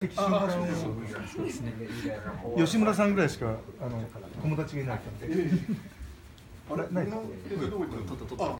敵瞬間を吉村さんぐらいしか友達がいないから。あれない。